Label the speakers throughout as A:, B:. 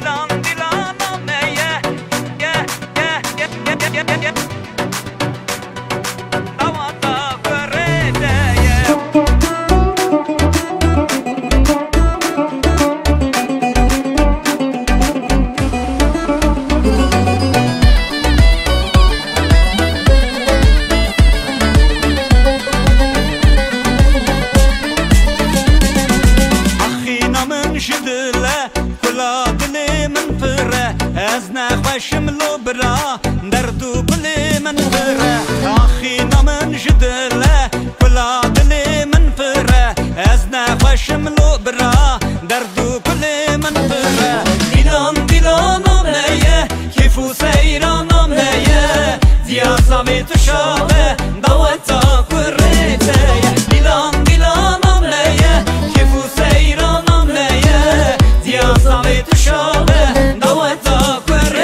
A: شملو برا دردو بلي من فرا اخينا من جدله كلا دلي من فرا ازنا خشملو برا دردو بلي من فرا ديلان ديلان امنيه كيفو سيران امنيه ديا صابت شابه دوتا كريتيه ديلان ديلان امنيه كيفو سيران امنيه ديا صابت شابه دوتا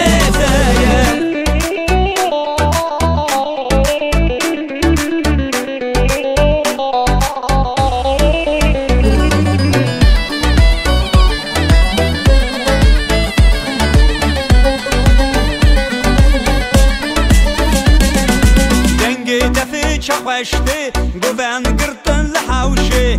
B: شقشتي قبان قرطن لحوشي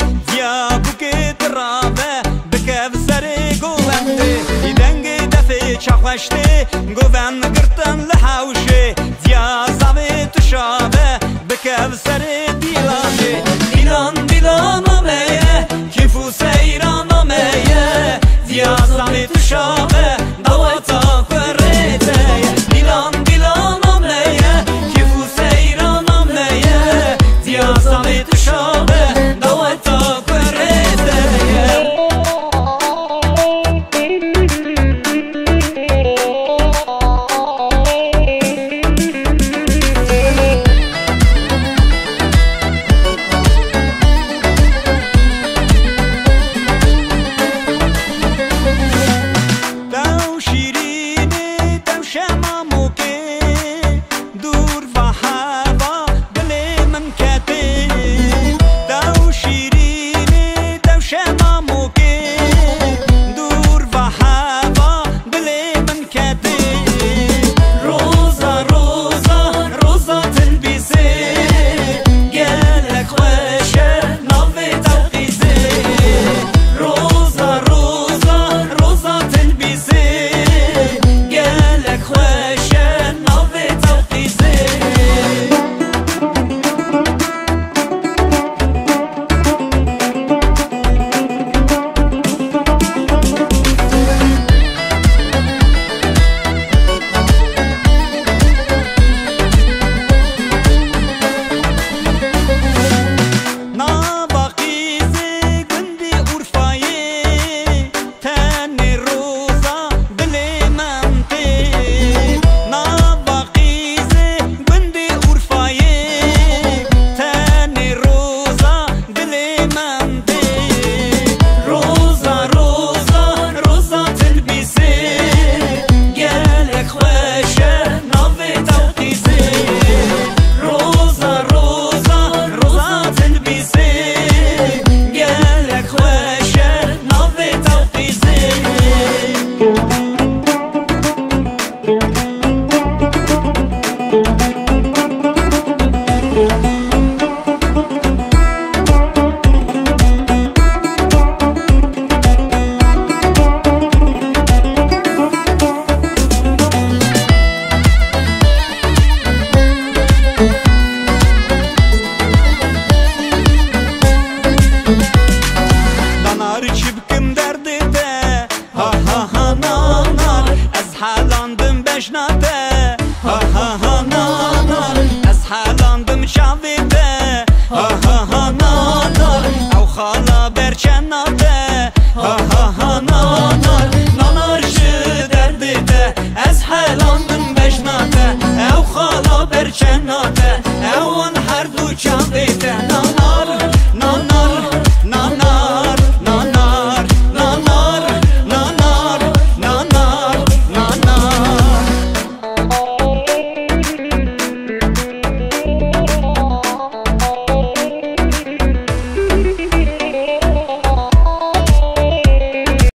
B: ديابوكي ترابه بكف سري قوانتي يدنقي دفي شقشتي قبان قرطن لحوشي ديا صابي تشابه بكف سري ديلاني ديلان ديلان اميه كيفو سيران اميه ديا صابي تشابه دوتا كريتي ديلان ديلان اميه كيفو سيران اميه ديا صابي تشابه دوتا كريتي
A: Not